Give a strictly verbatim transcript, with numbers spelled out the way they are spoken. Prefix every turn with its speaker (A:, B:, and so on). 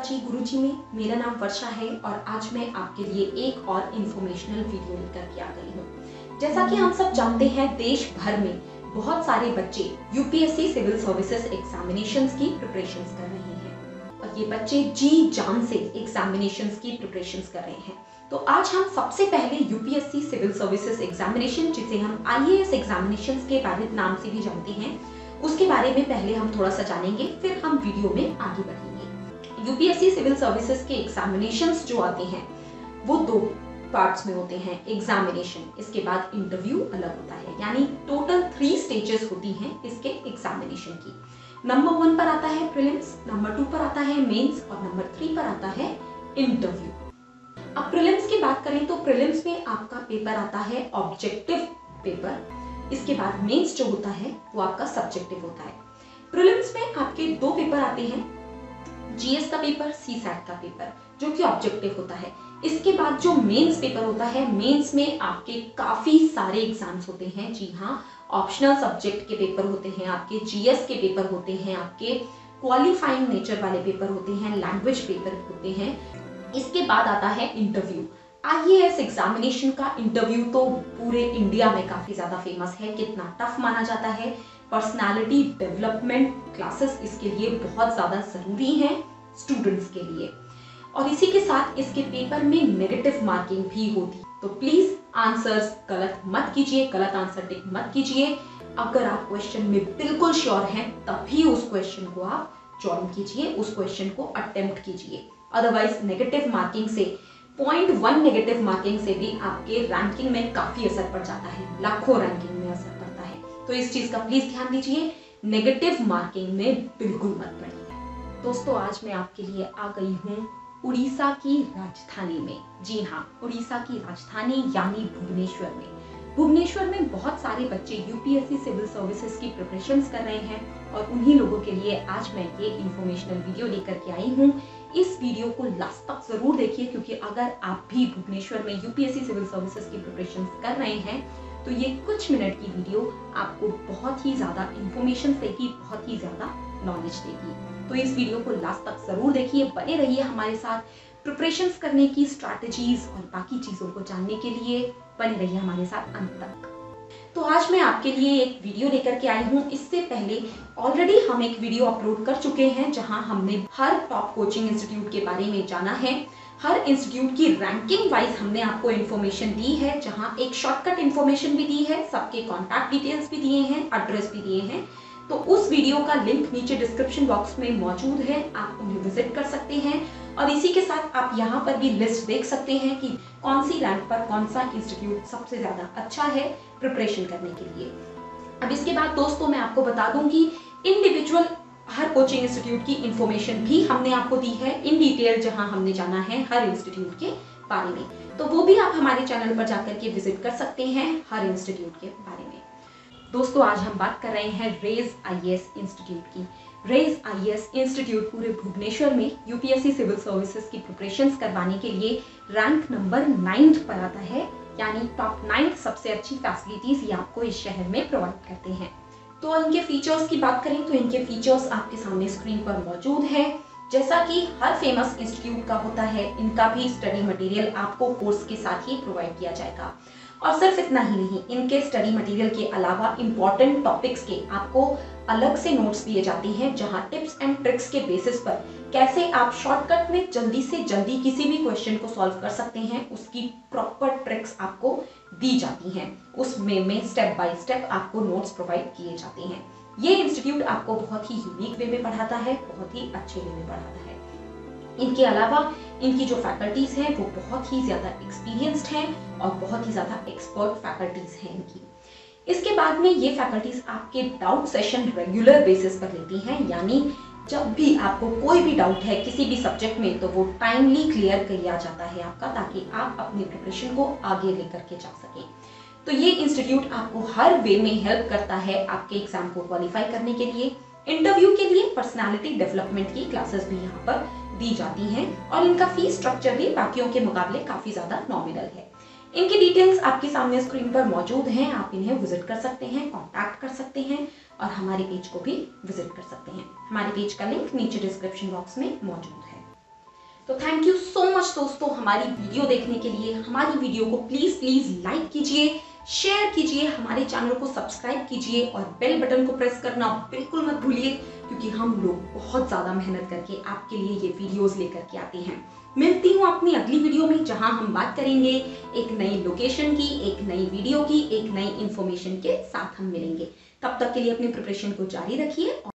A: जी गुरुजी में। मेरा नाम वर्षा है और आज मैं आपके लिए एक और इन्फॉर्मेशनल वीडियो लेकर के आ गई हूँ। जैसा कि हम सब जानते हैं, देश भर में बहुत सारे बच्चे यूपीएससी सिविल सर्विसेज एग्जामिनेशंस की प्रिपरेशंस कर रहे हैं और ये बच्चे जी जान से एग्जामिनेशंस की प्रिपरेशंस कर रहे हैं। तो आज हम सबसे पहले यूपीएससी सिविल सर्विसेज एग्जामिनेशन, जिसे हम आईएएस एग्जामिनेशंस के बारे नाम से भी जानते हैं, उसके बारे में पहले हम थोड़ा सा जानेंगे, फिर हम वीडियो में आगे बढ़ेंगे। यूपीएससी सिविल सर्विसेज के एग्जामिनेशंस जो आते हैं वो दो पार्ट्स में होते हैं। एग्जामिनेशन, इसके बाद इंटरव्यू अलग होता है, यानी टोटल थ्री स्टेजेस होती हैं इसके एग्जामिनेशन की। नंबर वन पर आता है प्रीलिम्स, नंबर टू पर आता है मेंस और नंबर थ्री पर आता है इंटरव्यू। अब प्रीलिम्स की बात करें तो प्रीलिम्स में आपका पेपर आता है ऑब्जेक्टिव पेपर, इसके बाद मेंस जो होता है वो आपका सब्जेक्टिव होता है। प्रीलिम्स में आपके दो पेपर आते हैं, जीएस का पेपर, सीसैट का पेपर, जो कि ऑब्जेक्टिव होता है। इसके बाद जो मेंस पेपर होता है, मेंस में आपके काफी सारे एग्जाम्स होते हैं। जी हाँ, ऑप्शनल सब्जेक्ट के पेपर होते हैं, आपके जीएस के पेपर होते हैं, आपके क्वालिफाइंग नेचर वाले पेपर होते हैं, लैंग्वेज पेपर होते हैं। इसके बाद आता है इंटरव्यू। आईएएस एग्जामिनेशन का इंटरव्यू तो पूरे इंडिया में काफी ज्यादा फेमस है। कितना टफ माना जाता है। पर्सनालिटी डेवलपमेंट क्लासेस इसके लिए बहुत ज्यादा जरूरी हैं स्टूडेंट्स के लिए, और इसी के साथ इसके पेपर में नेगेटिव मार्किंग भी होती है। तो प्लीज आंसर्स गलत मत कीजिए, गलत आंसर टिक मत कीजिए। अगर आप क्वेश्चन में बिल्कुल श्योर हैं तभी उस क्वेश्चन को आप ज्वाइन कीजिए, उस क्वेश्चन को अटेम्प्ट कीजिए। अदरवाइज नेगेटिव मार्किंग से पॉइंट वन नेगेटिव मार्किंग से भी आपके रैंकिंग में काफी असर पड़ जाता है, लाखों रैंकिंग में असर पड़ता है। तो इस चीज का प्लीज ध्यान दीजिए, नेगेटिव मार्किंग में बिल्कुल मत पड़िए। दोस्तों, आज मैं आपके लिए आ गई हूँ उड़ीसा की राजधानी में। जी हाँ, उड़ीसा की राजधानी यानी भुवनेश्वर में। भुवनेश्वर में बहुत सारे बच्चे यूपीएससी सिविल सर्विसेज की प्रिपरेशंस कर रहे हैं और उन्हीं लोगों के लिए आज मैं ये इन्फॉर्मेशनल वीडियो लेकर के आई हूँ। इस वीडियो को लास्ट तक जरूर देखिए, क्योंकि अगर आप भी भुवनेश्वर में यूपीएससी सिविल सर्विसेज की प्रिपरेशंस कर रहे हैं तो ये कुछ मिनट की वीडियो आपको बहुत ही ज्यादा इंफॉर्मेशन देगी, बहुत ही ज्यादा नॉलेज देगी। तो इस वीडियो को लास्ट तक जरूर देखिए, बने रहिए हमारे साथ। प्रिपरेशंस करने की स्ट्रैटेजीज और बाकी चीजों को जानने के लिए बने रहिए हमारे साथ अंत तक। तो आज मैं आपके लिए एक वीडियो लेकर के आई हूँ। इससे पहले ऑलरेडी हम एक वीडियो अपलोड कर चुके हैं जहां हमने हर टॉप कोचिंग इंस्टीट्यूट के बारे में जाना है। हर इंस्टीट्यूट की रैंकिंग वाइज हमने आपको इन्फॉर्मेशन दी है, जहां एक शॉर्टकट इन्फॉर्मेशन भी दी है, सबके कॉन्टैक्ट डिटेल्स भी दिए हैं, एड्रेस भी दिए हैं। तो उस वीडियो का लिंक नीचे डिस्क्रिप्शन बॉक्स में मौजूद है, आप उन्हें विजिट कर सकते हैं। और इसी के साथ आप यहाँ पर भी लिस्ट देख सकते हैं कि कौन सी रैंक पर कौन सा इंस्टीट्यूट सबसे ज्यादा अच्छा है प्रिपरेशन करने के लिए। अब इसके बाद दोस्तों मैं आपको बता दूं कि इंडिविजुअल हर कोचिंग इंस्टीट्यूट की इंफॉर्मेशन भी हमने आपको दी है इन डिटेल, जहां हमने जाना है हर इंस्टीट्यूट के बारे में। तो वो भी आप हमारे चैनल पर जाकर के विजिट कर सकते हैं हर इंस्टीट्यूट के बारे में। दोस्तों, आज हम बात कर रहे हैं रेज आईएएस इंस्टीट्यूट की। रेज आईएएस इंस्टीट्यूट पूरे भुवनेश्वर में यूपीएससी सिविल सर्विसेज की प्रिपरेशंस करवाने के लिए रैंक नंबर नाइन्थ पर आता है, यानी टॉप नाइन्थ सबसे अच्छी फैसिलिटीज ये आपको इस शहर में प्रोवाइड करते हैं। तो इनके फीचर्स की बात करें तो इनके फीचर्स आपके सामने स्क्रीन पर मौजूद है। जैसा कि हर फेमस इंस्टीट्यूट का होता है, इनका भी स्टडी मटेरियल आपको कोर्स के साथ ही प्रोवाइड किया जाएगा। और सिर्फ इतना ही नहीं, इनके स्टडी मटेरियल के अलावा इंपॉर्टेंट टॉपिक्स के आपको अलग से नोट्स दिए जाते हैं, जहां टिप्स एंड ट्रिक्स के बेसिस पर कैसे आप शॉर्टकट में जल्दी से जल्दी किसी भी क्वेश्चन को सॉल्व कर सकते हैं, उसकी प्रॉपर ट्रिक्स आपको दी जाती हैं। उसमें में स्टेप बाय स्टेप आपको नोट्स प्रोवाइड किए जाते हैं। ये इंस्टीट्यूट आपको बहुत ही यूनिक वे में पढ़ाता है, बहुत ही अच्छे वे में पढ़ाता है। इनके अलावा इनकी जो फैकल्टीज हैं वो बहुत ही ज्यादा एक्सपीरियंस्ड हैं और बहुत ही ज्यादा एक्सपर्ट फैकल्टीज हैं इनकी। इसके बाद में ये फैकल्टीज आपके डाउट सेशन रेगुलर बेसिस पर लेती हैं, यानी जब भी आपको कोई भी डाउट है किसी भी सब्जेक्ट में तो वो टाइमली क्लियर किया जाता है आपका, ताकि आप अपनी प्रिपरेशन को आगे लेकर के जा सकें। तो ये इंस्टीट्यूट आपको हर वे में हेल्प करता है आपके एग्जाम को क्वालिफाई करने के लिए। इंटरव्यू के लिए पर्सनालिटी डेवलपमेंट की क्लासेस भी यहाँ पर दी जाती हैं और इनका फीस स्ट्रक्चर भी बाकियों के मुकाबले काफी ज्यादा नॉमिनल है। इनकी डिटेल्स आपके सामने स्क्रीन पर मौजूद हैं, आप इन्हें विजिट कर सकते हैं, कॉन्टैक्ट कर सकते हैं और हमारे पेज को भी विजिट कर सकते हैं। हमारे पेज का लिंक नीचे डिस्क्रिप्शन बॉक्स में मौजूद है। तो थैंक यू सो मच दोस्तों हमारी वीडियो देखने के लिए। हमारी वीडियो को प्लीज प्लीज लाइक कीजिए, शेयर कीजिए, हमारे चैनल को सब्सक्राइब कीजिए और बेल बटन को प्रेस करना बिल्कुल मत भूलिए, क्योंकि हम लोग बहुत ज्यादा मेहनत करके आपके लिए ये वीडियोस लेकर के आते हैं। मिलती हूँ अपनी अगली वीडियो में, जहां हम बात करेंगे एक नई लोकेशन की, एक नई वीडियो की, एक नई इंफॉर्मेशन के साथ हम मिलेंगे। तब तक के लिए अपनी प्रिपरेशन को जारी रखिए।